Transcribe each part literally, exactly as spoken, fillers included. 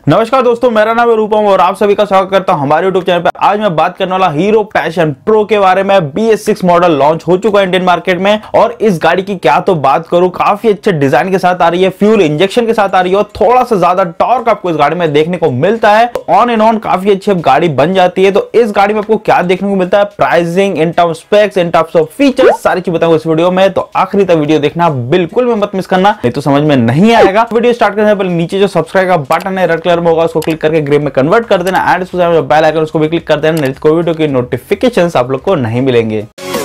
नमस्कार दोस्तों, मेरा नाम है रूपम और आप सभी का स्वागत करता हूं हमारे यूट्यूब चैनल पर। आज मैं बात करने वाला हीरो पैशन प्रो के बारे में। B S six model launch हो चुका है इंडियन मार्केट में और इस गाड़ी की क्या तो बात करूं, काफी अच्छे डिजाइन के साथ आ रही है, फ्यूल इंजेक्शन के साथ आ रही है और थोड़ा सा ज्यादा टॉर्क आपको इस गाड़ी में देखने को मिलता है। ऑन एंड ऑन काफी अच्छी गाड़ी बन जाती है। तो इस गाड़ी में आपको क्या देखने को मिलता है, pricing, in terms specs, in terms of features, सारी चीज बताऊंगा इस वीडियो में। तो आखिरी तक वीडियो देखना बिल्कुल मत मिस करना, नहीं तो समझ में नहीं आएगा। वीडियो स्टार्ट करने से पहले नीचे जो सब्सक्राइब का बटन है रेड कलर में होगा, उसको क्लिक करके ग्रे में कन्वर्ट कर देना एंड उसके साथ जो बेल आइकन उसको भी क्लिक कर देना, नहीं तो कोई वीडियो की नोटिफिकेशंस आप लोग को नहीं मिलेंगे।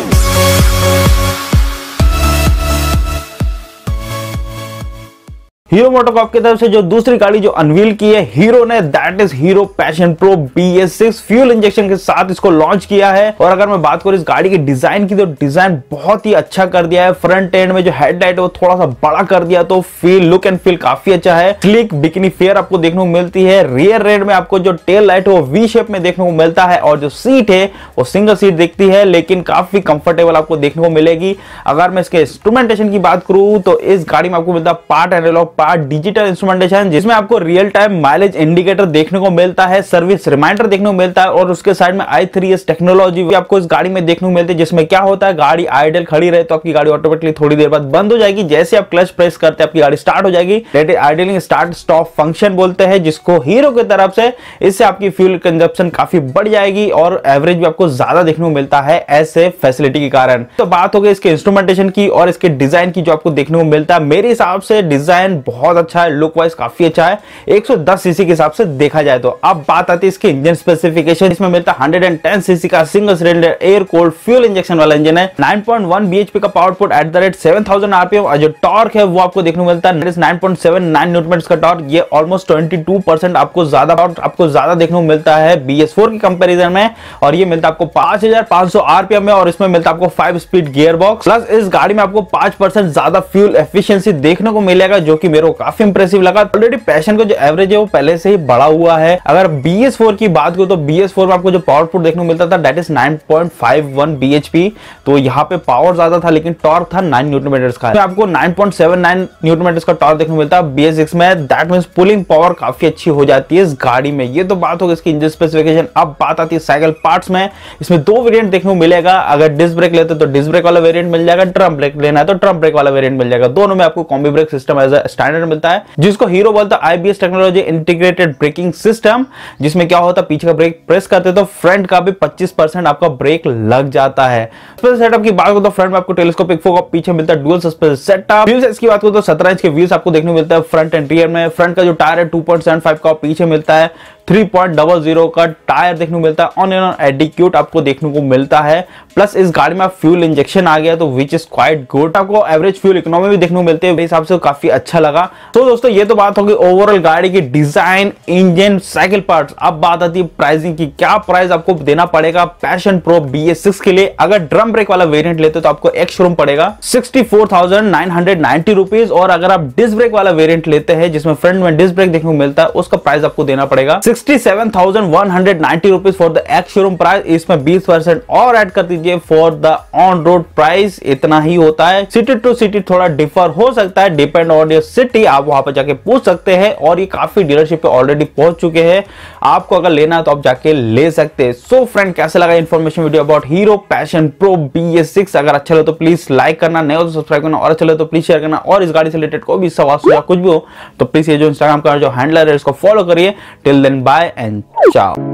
हीरो मोटोकॉर्प की तरफ से जो दूसरी गाड़ी जो अनवील की है हीरो ने, that is Hero Passion Pro B S six fuel injection के साथ इसको लॉन्च किया है। और अगर मैं बात करूं इस गाड़ी के डिजाइन की, तो डिजाइन बहुत ही अच्छा कर दिया है। फ्रंट एंड में जो हेडलाइट है वो थोड़ा सा बड़ा कर दिया, तो फील लुक एंड फील काफी अच्छा है। स्लीक बिकनी फेयर आपको देखने को मिलती है। रियर रेड में आपको जो टेल लाइट है वो वी शेप में देखने को मिलता है और जो सीट है वो सिंगल सीट दिखती है, लेकिन काफी कंफर्टेबल आपको देखने को मिलेगी। अगर मैं इसके इंस्ट्रूमेंटेशन की बात करूं तो इस गाड़ी में आपको मिलता है part analog part digital instrumentation, जिसमें आपको रियल टाइम माइलेज इंडिकेटर देखने को मिलता है, सर्विस रिमाइंडर देखने को मिलता है और उसके साइड में आई थ्री एस टेक्नोलॉजी भी आपको इस गाड़ी में देखने को मिलती है, जिसमें क्या होता है, गाड़ी आइडल खड़ी रहे तो आपकी गाड़ी ऑटोमेटिकली थोड़ी देर बाद बंद हो जाएगी। जैसे आप क्लच प्रेस करते हैं आपकी गाड़ी स्टार्ट हो जाएगी। आइडलिंग स्टार्ट स्टॉप फंक्शन बोलते हैं जिसको हीरो की तरफ से। इससे आपकी फ्यूल कंजप्शन काफी बढ़ जाएगी और एवरेज भी आपको ज्यादा देखने को मिलता है ऐसे फैसिलिटी के कारण। तो बात हो गई इसके इंस्ट्रूमेंटेशन की और इसके डिजाइन की जो आपको देखने को मिलता है। मेरे हिसाब से डिजाइन बहुत अच्छा है, लुक वाइज काफी अच्छा है एक सौ दस सीसी के हिसाब से देखा जाए तो। अब बात आती है इसके इंजन स्पेसिफिकेशन। इसमें मिलता है एक सौ दस सीसी का single cylinder air cooled fuel injection वाला इंजन है। नौ पॉइंट एक बीएचपी का power output at the rate सात हज़ार आरपीएम और जो टॉर्क है वो आपको देखने को मिलता है नौ पॉइंट सात नौ न्यूटन मीटर का टॉर्क। ये ऑलमोस्ट बाईस परसेंट आपको ज्यादा आपको ज्यादा देखने को मिलता है बी एस फोर की कंपैरिजन में। और ये मिलता है आपको पांच हज़ार पाँच सौ आरपीएम में और इसमें मिलता है आपको five speed gear box. Plus इस गाड़ी में आपको पांच परसेंट ज्यादा फ्यूल एफिशिएंसी देखने को मिलेगा, जो कि मेरे को काफी इंप्रेसिव लगा। ऑलरेडी पैशन का जो एवरेज है वो पहले से ही बढ़ा हुआ है। अगर बी एस फोर की बात करूं तो बी एस फोर में आपको जो पावर आउटपुट देखने को मिलता था दैट इज नौ पॉइंट पाँच एक बीएचपी, तो यहाँ पे पावर ज्यादा था लेकिन टॉर्क था नौ न्यूटन मीटर्स का। तो आपको नौ पॉइंट सात नौ न्यूटन मीटर्स का टॉर्क देखने को मिलता है बी एस सिक्स में। दैट मींस पुलिंग पावर काफी अच्छी हो जाती है इस गाड़ी में। ये तो बात होगी इसकी इंजन स्पेसिफिकेशन। अब बात आती है साइकिल पार्ट्स में। इसमें दो वेरिएंट देखने को मिलेगा। अगर डिस्क ब्रेक लेते तो डिस्क ब्रेक वाला वेरिएंट मिल जाएगा, ट्रम्प ब्रेक लेना है तो ट्रम्प ब्रेक वाला वेरिएंट मिल जाएगा। दोनों में आपको combi brake system as a standard मिलता है, जिसको हीरो बोलता है I B S technology integrated braking system. जिसमें क्या होता है, पीछे का ब्रेक प्रेस करते तो फ्रंट का भी पच्चीस परसेंट आपका ब्रेक लग जाता है। सेटअप की बात करो तो फ्रंट में आपको टेलीस्कोपिक फोक, पीछे मिलता है डुअल सस्पेंशन सेटअप। व्हील्स की बात करो तो सत्रह इंच के व्हील्स आपको देखने को मिलता है फ्रंट एंड रियर में। फ्रंट का जो टायर है टू पॉइंट सेवन फाइव का, पीछे मिलता है थ्री पॉइंट डबल जीरो का टायर देखने को मिलता है। ऑन एंड ऑन एडिक्यूट आपको देखने को मिलता है। प्लस इस गाड़ी में फ्यूल इंजेक्शन आ गया तो विच इज क्वाइट गुड। आपको एवरेज फ्यूल इकोनॉमी भी देखने को मिलती है, मेरे हिसाब से काफी अच्छा लगा। तो दोस्तों ये तो बात होगी ओवरऑल गाड़ी की डिजाइन, इंजन, साइकिल पार्ट्स। अब बात आती है प्राइसिंग की। क्या प्राइस आपको देना पड़ेगा Passion Pro B S six के लिए? अगर ड्रम ब्रेक वाला वेरिएंट लेते तो आपको एक शोरूम पड़ेगा sixty four thousand nine hundred ninety rupees और अगर आप डिस्क ब्रेक वाला वेरिएंट लेते हैं जिसमें फ्रंट में डिस्क ब्रेक देखने को मिलता है, उसका प्राइस आपको देना पड़ेगा sixty seven thousand one hundred ninety rupees for the ex showroom price. इसमें बीस परसेंट और ऐड कर दीजिए for the on road price. इतना ही होता है। सिटी टू सिटी थोड़ा डिफर हो सकता है, डिपेंड ऑन योर सिटी। आप वहां पर जाके पूछ सकते हैं और ये काफी डीलरशिप पे ऑलरेडी पहुंच चुके हैं। आपको अगर लेना है तो आप जाके ले सकते हैं। सो फ्रेंड, कैसे लगा information video about Hero Passion Pro B S six? अगर अच्छा लगे तो प्लीज लाइक करना, नहीं हो तो सब्सक्राइब करना और अच्छा लगे तो प्लीज शेयर करना। और इस गाड़ी से रिलेटेड कोई भी सवाल या कुछ भी हो तो प्लीज ये जो इंस्टाग्राम का जो हैंडलर है इसको फॉलो करिए। Till then bye and ciao।